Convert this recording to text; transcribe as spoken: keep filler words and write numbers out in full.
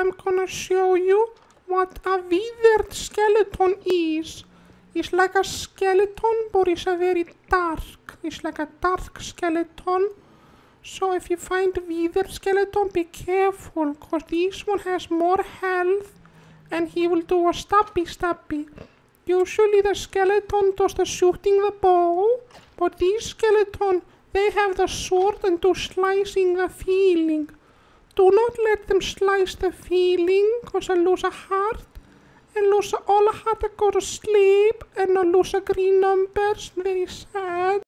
I'm gonna show you what a withered skeleton is. It's like a skeleton, but it's a very dark. It's like a dark skeleton. So if you find a withered skeleton, be careful, cause this one has more health and he will do a stabby stabby. Usually the skeleton does the shooting the bow, but this skeleton, they have the sword and do slicing the feeling. Do not let them slice the feeling, cause I lose a heart, and lose all a heart, I go to sleep, and I lose a green numbers, very sad.